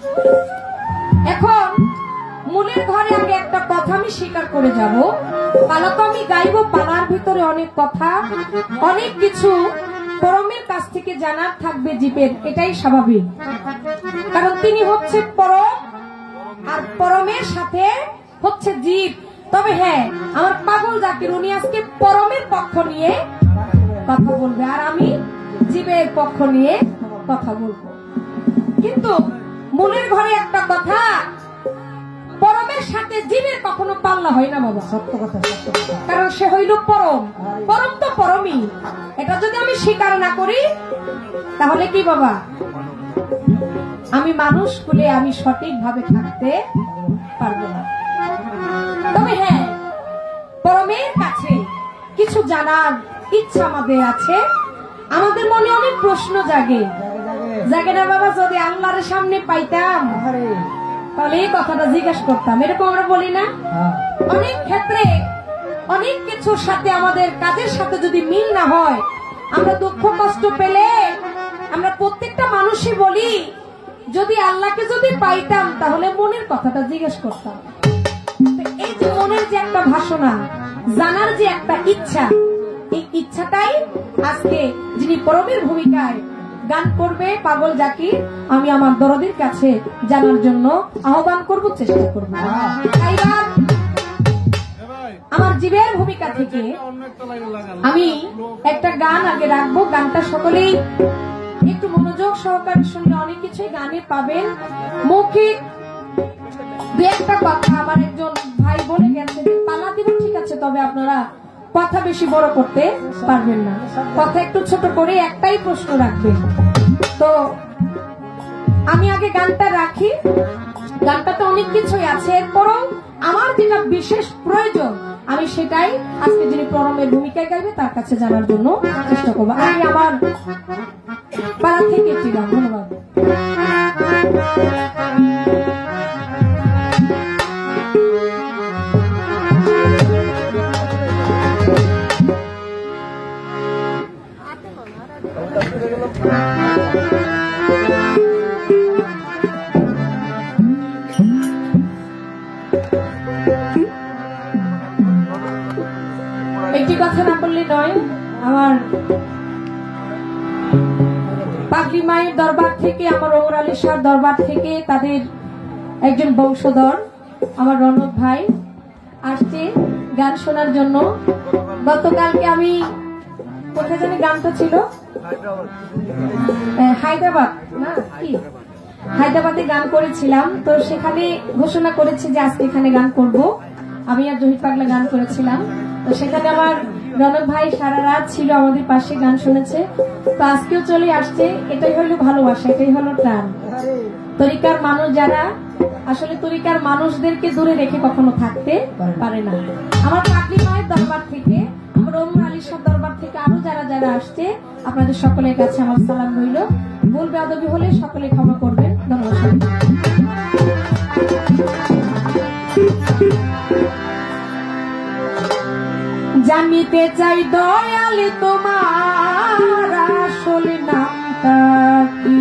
এখন মূলের ঘরে আগে একটা কথা আমি স্বীকার করে যাব পালা তো আমি গাইব পালার ভিতরে অনেক কথা অনেক কিছু পরমের কাছ থেকে জানার থাকবে জীবের এটাই স্বাভাবিক কারণ তিনি হচ্ছে পরম পরমের সাথে হচ্ছে জীব। তবে হ্যাঁ, আমার পাগল জাকির উনি আজকে পরমের পক্ষ নিয়ে কথা বলবে, আর আমি জীবের পক্ষ নিয়ে কথা বলবো। কিন্তু মনের ঘরে একটা কথা, পরমের সাথে জীবের কখনো পাল্লা হয় না বাবা। সত্য কথা, সত্য কথা। কারণ সে হইল পরম, পরম তো পরমই। এটা যদি আমি স্বীকার না করি তাহলে কি বাবা, আমি মানুষ বলে আমি সঠিক ভাবে থাকতে পারবো না। তবে হ্যাঁ, পরমের কাছে কিছু জানার ইচ্ছা আমাদের আছে। আমাদের মনে অনেক প্রশ্ন জাগে জাগে না বাবা, যদি আল্লাহর সামনে পাইতাম তাহলে এই কথাটা জিজ্ঞাসা করতাম, এরকম আমরা বলি না? অনেক ক্ষেত্রে অনেক কিছুর সাথে আমাদের কাজের সাথে যদি মিল না হয়, আমরা দুঃখ কষ্ট পেলে আমরা প্রত্যেকটা মানুষই বলি যদি আল্লাহকে যদি পাইতাম তাহলে মনের কথাটা জিজ্ঞেস করতাম। এই যে মনের যে একটা ভাষণা, জানার যে একটা ইচ্ছা, এই ইচ্ছাটাই আজকে যিনি পরমের ভূমিকায় গান করবে পাগল জাকির, আমি আমার দরদির কাছে জানার জন্য আহ্বান করব, চেষ্টা করব। এইবার আমার জীবের ভূমিকা থেকে আমি একটা গান আগে রাখবো। গানটা সকলেই একটু মনোযোগ সহকারে শুনলে অনেক কিছুই গানে পাবেন। মৌখিক দু একটা কথা আমার একজন ভাই বলে গেছে, পালা দিব ঠিক আছে, তবে আপনারা কথা বেশি বড় করতে পারবেন না, কথা একটু ছোট করে একটাই প্রশ্ন রাখবেন। তো আমি আগে গানটা রাখি। গানটাতে অনেক কিছুই আছে, এরপরও আমার যেটা বিশেষ প্রয়োজন আমি সেটাই আজকে যিনি পরমের ভূমিকায় গাইবে তার কাছে জানার জন্য চেষ্টা করবো। আমি আমার পাড়া থেকে একটি গান। ধন্যবাদ। একটি কথা না বললে নয়, আমার পাগলি মায়ের দরবার থেকে, আমার ওমর আলী শাহর দরবার থেকে তাদের একজন বংশধর আমার রনক ভাই আসছে গান শোনার জন্য। গতকালকে আমি কোথায় জানি গানটা ছিল, হায়দ্রাবাদ না কি, হায়দ্রাবাদে গান করেছিলাম। তো সেখানে ঘোষণা করেছি যে আজকে এখানে গান করব। আমি আর জহির পাগলা গান করেছিলাম। তো সেখানে আমার রনক ভাই সারা রাত ছিল আমাদের পাশে, গান শুনেছে। তো আজকেও চলে আসছে। এটাই হলো ভালোবাসা, এটাই হলো প্রাণ। তরিকার মানুষ যারা, আসলে তরিকার মানুষদেরকে দূরে রেখে কখনো থাকতে পারে না। আমার পাগলি মায়ের দরবার থেকে, আমার ওমর আলী শাহর দরবার থেকে আরো যারা যারা আসছে, আপনাদের সকলের কাছে আমার সালাম রইল। ভুল বেয়াদবি হলে সকলে ক্ষমা করবেন। ধন্যবাদ। জানিতে চাই দয়ালি তোমার আসল নামটা কি?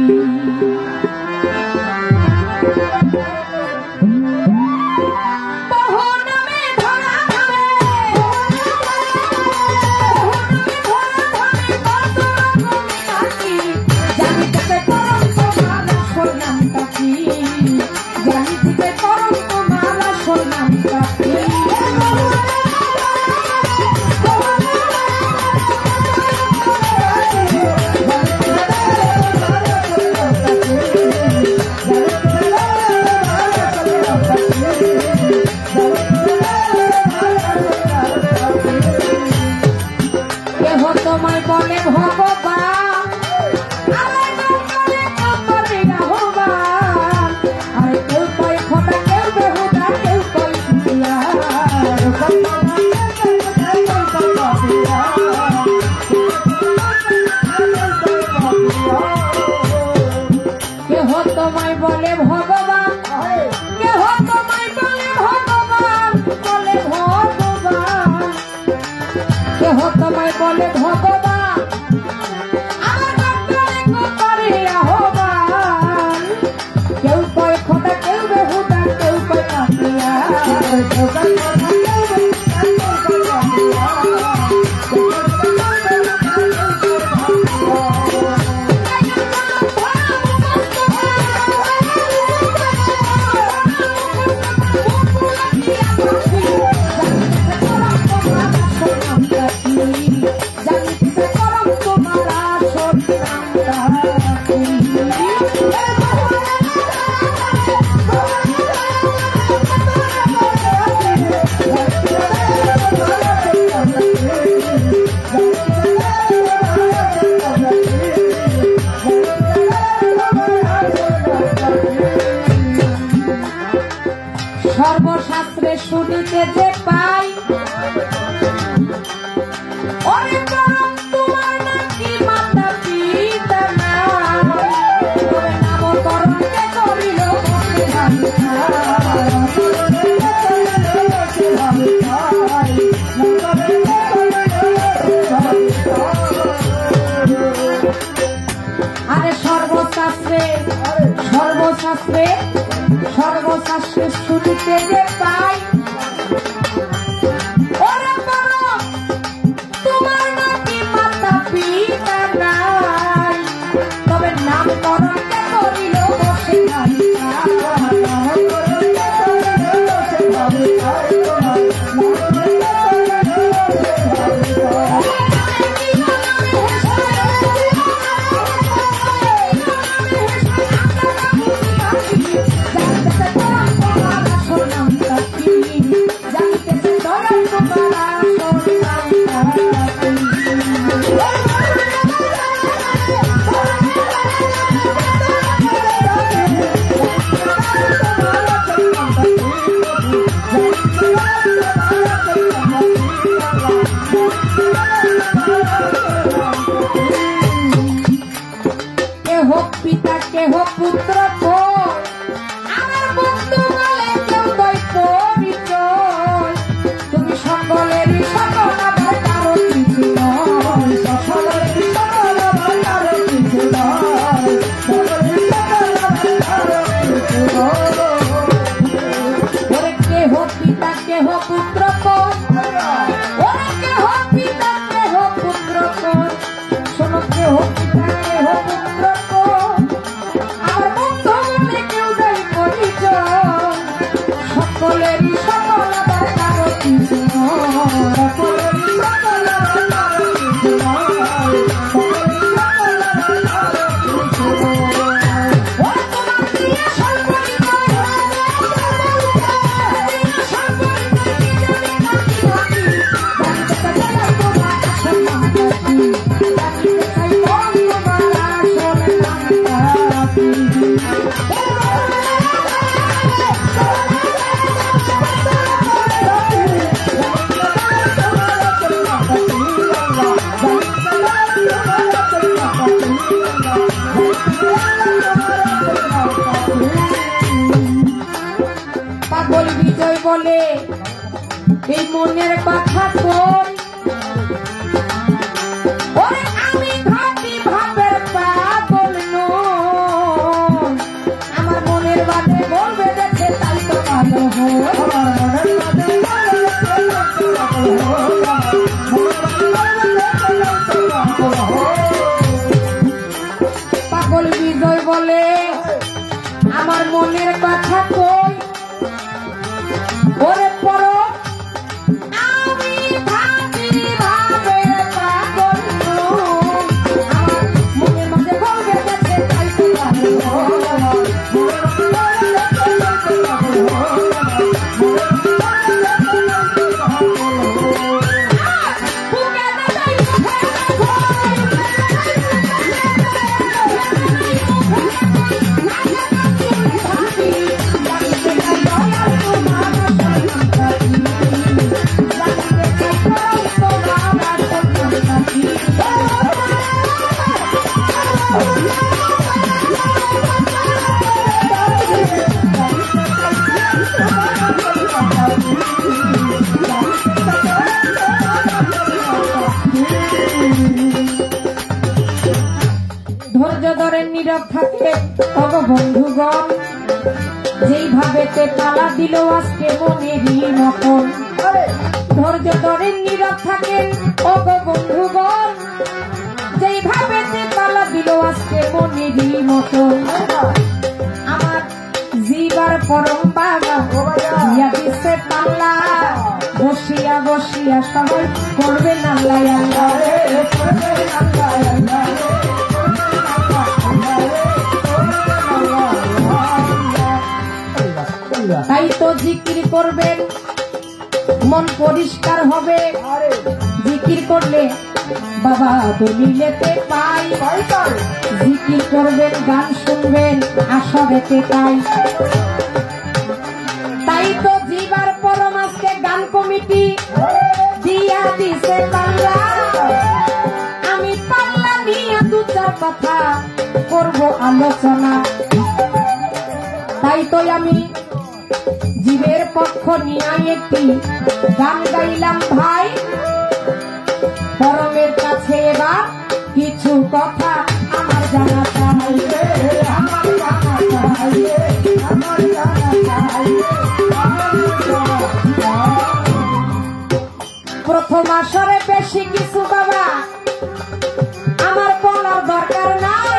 সর্বশাস্ত্রে শুনিতে যে পাই ওরে পরম তোমার নাকি মাতা পিতা নাই তবে নামকরণ কে করিল আরে সর্বশাস্ত্রে সর্বশাস্ত্রে সর্বশাস্ত্রে শুনিতে যে পাই ওরে পরম তোমার নাকি মাতা পিতা নাই তবে নামকরণ কে করিল বসে পিতা কেহ পুত্র কো আমার বন্ধু বলে কেউ দৈত বিজয় তুমি সকলেরই সকল আবার কারো কিছু নয় সকলেরই সকল আবার কারো কিছু নয় সকলেরই সকল আবার কারো কিছু নয় ওরে কেহ পিতা কেহ পুত্র কো ওরে কেহ পিতা কেহ পুত্র কো শোনো কেহ পিতা কেহ পুত্র কো সকলেরই সকল আবার কারো কিছু নয় সকলেরই সকল আবার কারো কিছু নয় সকলেরই সকল আবার কারো কিছু নয় ও তোমার প্রিয় সর্বরিময় পাগল বিজয় বলে এই মনের কথা কই ওরে আমি ঘাটি ভাবের পাগল নই আমার মনের বাদে বলবে দেখে তাই তো ভালো হয় আমার মনের বাদে পাগল বিজয় বলে আমার মনের কথা কই ওরে পরো আমি ভাবি ভাবে পাগল আমার মনের মাঝে বলবে দেখে তাই তো ধৈর্য ধরে নীরব থাকে তব বন্ধুগণ যেইভাবে তে তালা দিল আজকে মনেরই মতন ধৈর্য ধরে নীরব থাকেন অগ বন্ধুগণ যেইভাবে তে তালা দিল আজকে মনেরই মতন আমার জীবার পরম বাবা দিয়া দিছে তালা বসিয়া বসিয়া সবাই করবে আল্লাহ আল্লাহ করবে আল্লাহ আল্লাহ তাই তো জিকির করবেন মন পরিষ্কার হবে জিকির করলে বাবা দলিলেতে পাই জিকির করবেন গান শুনবেন আসরেতে পাই তাই তো করব আলোচনা। তাই তো আমি জীবের পক্ষ নিয়ে একটি গান গাইলাম ভাই। পরমের কাছে এবার কিছু কথা আমার জানা চাই, আমার জানা চাই, আমার জানা চাই। প্রথম আসরে বেশি কিছু বাবা আমার বলার দরকার নাই।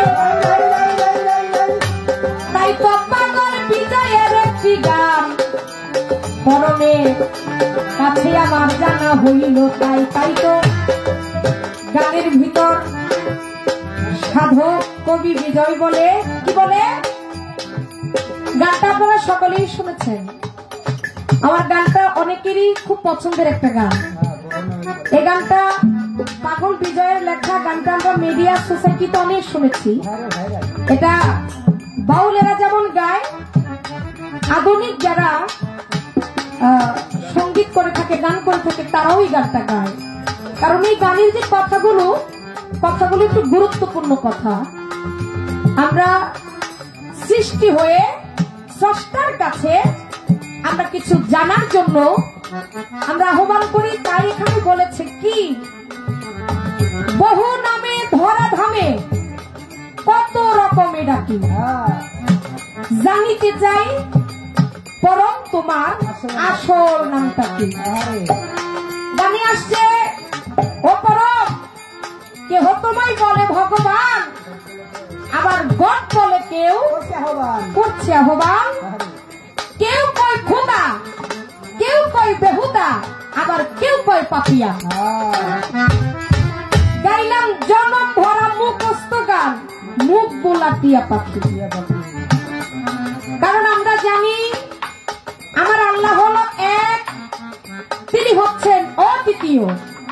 তাই তো পাগল বিজয়ের একটি গান পরমের কাছে আমার জানা হইল। তাই তাই তো গানের ভিতর সাধক কবি বিজয় বলে কি বলে, গানটা আপনারা সকলেই শুনেছেন। আমার গানটা অনেকেরই খুব পছন্দের একটা গান। এই গানটা পাগল বিজয়ের লেখা। গানটা আমরা মিডিয়া সোসাইটিতে অনেক শুনেছি। এটা বাউলেরা যেমন গায়, আধুনিক যারা সঙ্গীত করে থাকে, গান করে থাকে, তারাও এই গানটা গায়। কারণ এই গানের যে কথাগুলো কথাগুলো একটু গুরুত্বপূর্ণ কথা। আমরা সৃষ্টি হয়ে স্রষ্টার কাছে আমরা কিছু জানার জন্য আমরা আহ্বান করি। তাই এখানে বলেছে কি, বহু নামে ধরা ধামে কত রকমে ডাকি, জানিতে চাই পরম তোমার আসল নামটা কি। গানে আসছে ও পরম, কেহ তোমায় বলে ভগবান, আবার গড বলে কেউ করছে আহ্বান। কেউ কয় খোদা, কেউ কয় বেহুদা, আবার কেউ কয় পাপিয়া। গাইলাম জনম ভরা মুখস্থ গান, মুখ বোলা টিয়া পাখি। কারণ আমরা জানি আমার আল্লাহ হলো এক, তিনি হচ্ছেন অদ্বিতীয়।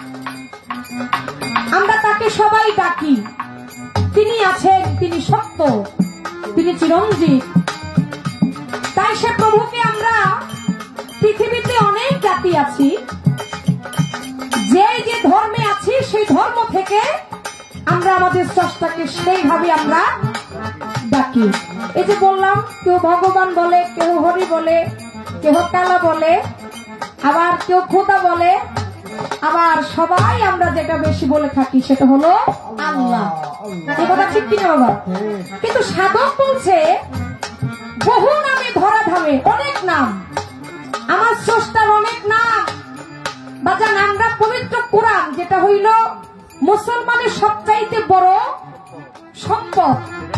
আমরা তাকে সবাই ডাকি, তিনি আছেন, তিনি সত্য, তিনি চিরঞ্জীব। তাই সে প্রভুকে আমরা, পৃথিবীতে অনেক জাতি আছি, যে যে ধর্মে আছি সেই ধর্ম থেকে আমরা আমাদের স্রষ্টাকে সেইভাবে আমরা ডাকি। এই যে বললাম, কেউ ভগবান বলে, কেউ হরি বলে, কেউ কালা বলে, আবার কেউ খোদা বলে, আবার সবাই আমরা যেটা বেশি বলে থাকি সেটা হলো আল্লাহ। এই কথা ঠিক কিনা বাবা? কিন্তু সাধক বলছে বহু নামে ধরা ধামে, অনেক নাম আমার স্রষ্টার, অনেক নাম। বাজান আমরা পবিত্র কোরআন, যেটা হইল মুসলমানের সবচাইতে বড় সম্পদ।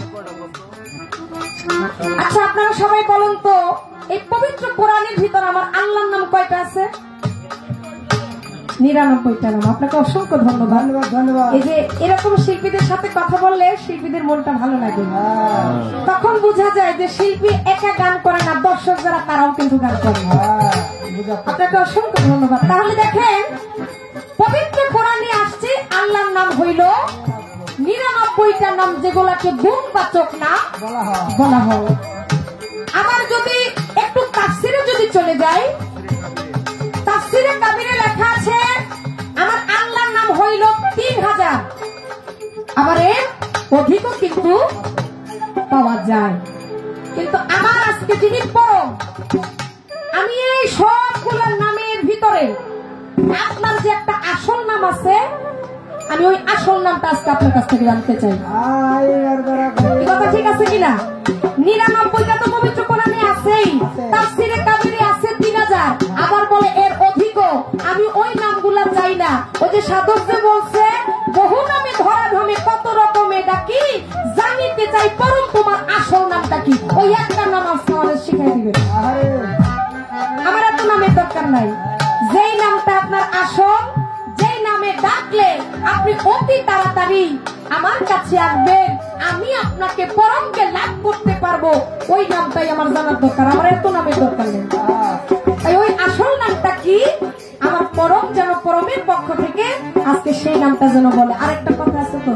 আচ্ছা আপনারা সবাই বলুন তো, এই পবিত্র কোরআনের ভিতর আমার আল্লাহর নাম কয়টা আছে? নিরানব্বইটা নাম। আপনাকে অসংখ্য ধন্যবাদ। এই যে এরকম শিল্পীদের সাথে কথা বললে শিল্পীদের মনটা ভালো লাগে, তখন বোঝা যায় যে শিল্পী একা গান করে না, দর্শক যারা তারাও কিন্তু গান করে। আপনাকে অসংখ্য ধন্যবাদ। তাহলে দেখেন, পবিত্র কোরআনে আসছে আল্লাহর নাম হইল নিরানব্বইটা নাম, যেগুলাকে গুণবাচক নাম বলা হয়। আমার যদি একটু তাফসিরে যদি চলে যাই, তাফসিরে কাবিরে লেখা আছে আমার আল্লাহর নাম হইল তিন হাজার, আবার এর অধিকও কিন্তু পাওয়া যায়। কিন্তু আমার আজকে যিনি পরম, আমি এই সবগুলোর নামের ভিতরে আপনার যে একটা আসল নাম আছে, আমি ওই আসল নামটা আজকে আপনার কাছ থেকে জানতে চাই। কথা ঠিক আছে কিনা? নিরানব্বইটা তো পবিত্র কোরআনে আছেই, তাফসিরে কাবিরে আছে তিন হাজার, আবার বলে এর অধিকও। আমি ওই নামগুলা চাই না। ওই যে সাধক যে বলছে বহু নামে ধরা ধামে কত রকমে ডাকি, জানিতে চাই পরম তোমার আসল নামটা কি। ওই একটা নাম আজকে আমাদের শিখাই দিবেন। আমার এত নামের দরকার নাই। যেই নামটা আপনার আসল, যেই নামে ডাকলে আপনি অতি তাড়াতাড়ি আমার কাছে আসবেন, আমি আপনাকে পরমকে লাভ করতে পারবো, ওই নামটাই আমার জানার দরকার। আমার এত নামের দরকার নেই। তাই ওই আসল নামটা কি, আমার পরম যেন পরমের পক্ষ থেকে আজকে সেই নামটা যেন বলে। আরেকটা কথা আছে তো,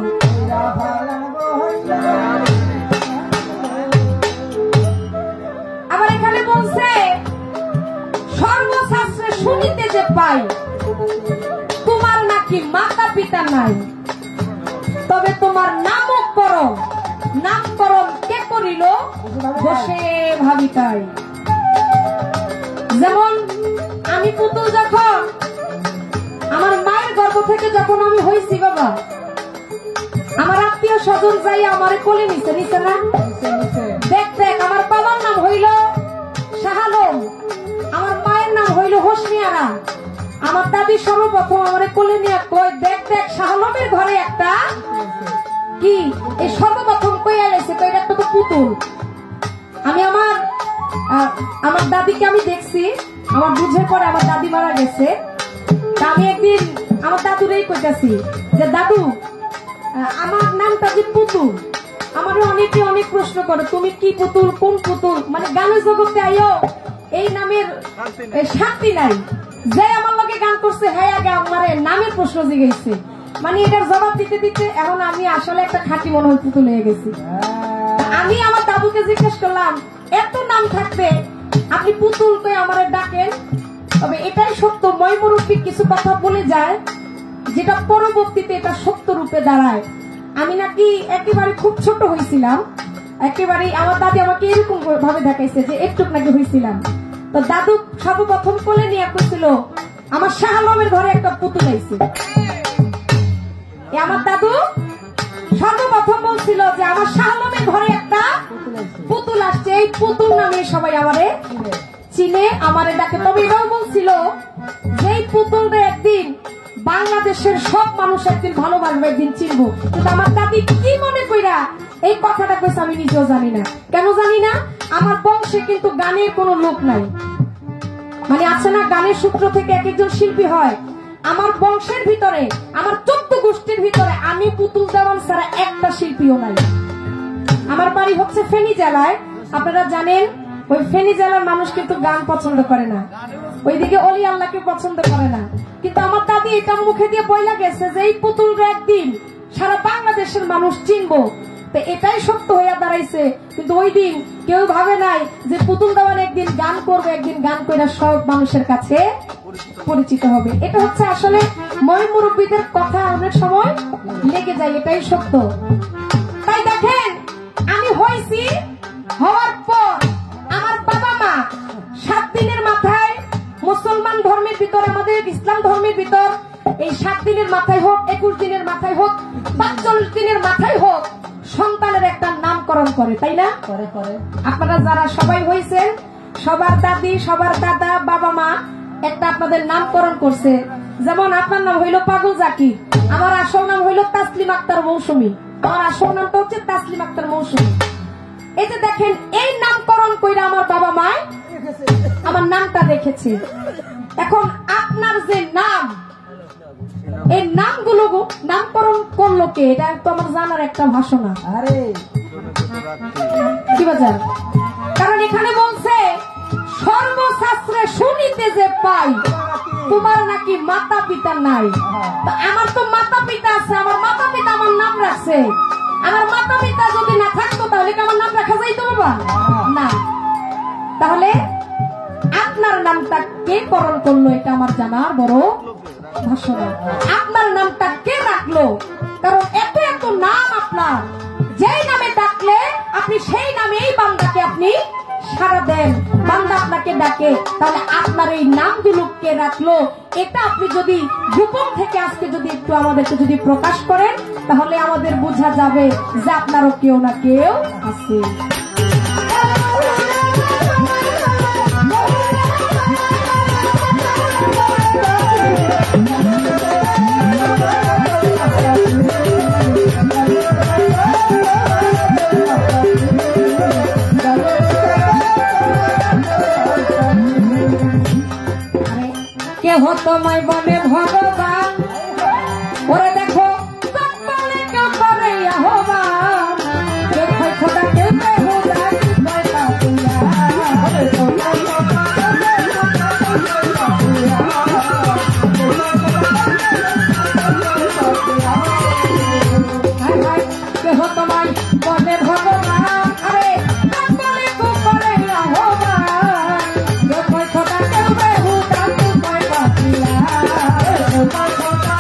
আবার এখানে বলছে সর্বশাস্ত্রে শুনিতে যে পাই, তোমার নাকি মাতা পিতা নাই, তবে তোমার নামও পরম, নামকরণ কে করিল বসে ভাবি তাই। যেমন আমি পুতুল যখন আমার মায়ের গর্ভ থেকে যখন আমি হয়েছি বাবা, আমার আত্মীয় স্বজন যাই আমার কোলে নিচে নিচে না দেখ দেখ, আমার বাবার নাম হইল শাহ আলম, আমার মায়ের নাম হইল হোসনিয়ারা। আমার দাদি সর্বপ্রথম আমার কোলে নিয়ে কই দেখ দেখ শাহ আলমের ঘরে একটা কি, এই সর্বপ্রথম কই আলাইছে তো এটা তো পুতুল। আমি আমার আমার দাদিকে আমি দেখছি, আমার বুঝে পরে আমার দাদি মারা গেছে। তা আমি একদিন আমার দাদুরেই কইতাছি যে দাদু আমার নামটা যে পুতুল, আমারও অনেকে অনেক প্রশ্ন করে তুমি কি পুতুল কোন পুতুল, মানে গানের জগতে আইও এই নামের শান্তি নাই। যে আমার লগে গান করছে হ্যাঁ আগে আমার নামের প্রশ্ন জিজ্ঞেসছে, মানে এটার জবাব দিতে দিতে এখন আমি আসলে একটা খাঁটি মনে হয় পুতুল হয়ে গেছি। আমি আমার দাদুকে জিজ্ঞেস করলাম এত নাম থাকবে আপনি পুতুল কই আমার ডাকেন? তবে এটাই সত্য, ময়মুরব্বী কিছু কথা বলে যায় যেটা পরবর্তীতে এটা সত্য রূপে দাঁড়ায়। আমি নাকি একেবারে খুব ছোট হয়েছিলাম, একেবারে আমার দাদি আমাকে এরকম ভাবে দেখাইছে যে একটু নাকি হয়েছিলাম। তো দাদু সর্বপ্রথম কোলে নিয়ে কইছিল আমার শাহ আলমের ঘরে একটা পুতুল আইছে। আমার দাদু সর্বপ্রথম বলছিল যে আমার শাহ আলমের ঘরে একটা পুতুল আসছে, এই পুতুল নামে সবাই আমারে চিনে আমারে ডাকে। তবে এটাও বলছিল যে এই পুতুলটা একদিন বাংলাদেশের সব মানুষ একদিন ভালোবাসবে, একদিন চিনবো। কিন্তু আমার দাদি কি মনে কইরা এই কথাটা কইছে আমি নিজেও জানি না। কেন জানি না? আমার বংশে কিন্তু গানের কোনো লোক নাই, মানে আছে না গানের সূত্র থেকে এক একজন শিল্পী হয়। আমার বংশের ভিতরে আমার চোদ্দ গোষ্ঠীর ভিতরে আমি পুতুল দেওয়ান ছাড়া একটা শিল্পীও নাই। আমার বাড়ি হচ্ছে ফেনী জেলায়, আপনারা জানেন ওই ফেনী জেলার মানুষ কিন্তু গান পছন্দ করে না, ওইদিকে অলি আল্লাহকে পছন্দ করে না। কিন্তু আমার দাদি এটা মুখে দিয়ে বইলা গেছে যে এই পুতুলটা একদিন সারা বাংলাদেশের মানুষ চিনবো। তো এটাই সত্য হইয়া দাঁড়াইছে। কিন্তু ওই দিন কেউ ভাবে নাই যে পুতুল দেওয়ান একদিন গান করবে, একদিন গান করে সব মানুষের কাছে পরিচিত হবে। এটা হচ্ছে আসলে ময়মুরব্বীদের কথা অনেক সময় লেগে যায়, এটাই সত্য। তাই দেখেন আমি হয়েছি, হওয়ার পর আমার বাবা মা সাত দিনের মাথায় মুসলমান ধর্মের ভিতর, আমাদের ইসলাম ধর্মের ভিতর এই সাত দিনের মাথায় হোক, একুশ দিনের মাথায় হোক, পাঁচচল্লিশ দিনের মাথায় হোক, সন্তানের একটা নামকরণ করে, তাই না? আপনারা যারা সবাই হয়েছেন সবার দাদি সবার দাদা বাবা মা একটা আপনাদের নামকরণ করছে। যেমন আপনার নাম হইল পাগল জাকির, আমার আসল নাম হইল তাসলিম আক্তার মৌসুমী, আমার আসল নামটা হচ্ছে তাসলিম আক্তার মৌসুমী। এই যে দেখেন এই নামকরণ কইরা আমার বাবা মা আমার নামটা রেখেছে। এখন আপনার যে নাম, এই নামগুলো নামকরণ করলো কে, এটা তো আমার জানার একটা ভাষণা। আরে কি বাজার, কারণ এখানে বলছে সর্বশাস্ত্রে শুনিতে যে পাই তোমার নাকি মাতা পিতা নাই। আমার তো মাতা পিতা আছে, আমার মাতা পিতা আমার নাম রাখছে। আমার মাতা পিতা যদি না থাকতো তাহলে কি আমার নাম রাখা যাইতো বাবা? না। তাহলে আপনার নামটা কে করণ করলো এটা আমার জানার বড় ভাষণা। আপনার নামটা কে রাখলো? কারণ এত এত নাম আপনার, যেই নামে ডাকলে আপনি সেই নামেই বান্দাকে আপনি সাড়া দেন, বান্দা আপনাকে ডাকে। তাহলে আপনার এই নামগুলো কে রাখলো এটা আপনি যদি গোপন থেকে আজকে যদি একটু আমাদেরকে যদি প্রকাশ করেন তাহলে আমাদের বোঝা যাবে যে আপনারও কেউ না কেউ আছে। কেহ তোমায় বলে ভগবান, ওরে দেখো বলে কেউ করে আহ্বান, দেখো খোদা কেউ কেহ তোমায় বলে ভগবান, আরে বলে কেউ করে আহ্বান, দেখো খোদা কেউ বেহুদা তোমায় বাঁচিলা।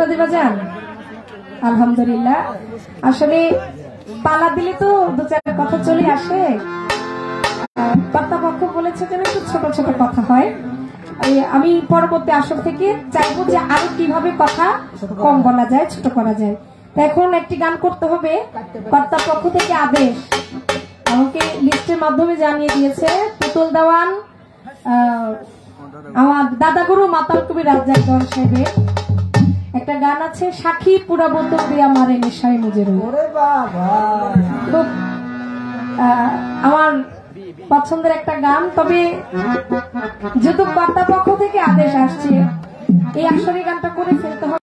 পাত্তা দিবা যান? আলহামদুলিল্লাহ। আসলে পালা দিলে তো দু চার কথা চলে আসে। কর্তাপক্ষ বলেছে যেন একটু ছোট ছোট কথা হয়। আমি পরবর্তী আসর থেকে চাইবো যে আরো কিভাবে কথা কম বলা যায়, ছোট করা যায়। এখন একটি গান করতে হবে, কর্তাপক্ষ থেকে আদেশ আমাকে লিস্টের মাধ্যমে জানিয়ে দিয়েছে পুতুল দেওয়ান, আমার দাদাগুরু মাতাল কবি রাজ্জাক দেওয়ান সাহেবের একটা গান আছে, সাক্ষী পুরা বোতল দিয়া মারে নেশায় মুজের। খুব আমার পছন্দের একটা গান। তবে যেহেতু কর্তাপক্ষ থেকে আদেশ আসছে, এই আসরে গানটা করে ফেলতে হবে।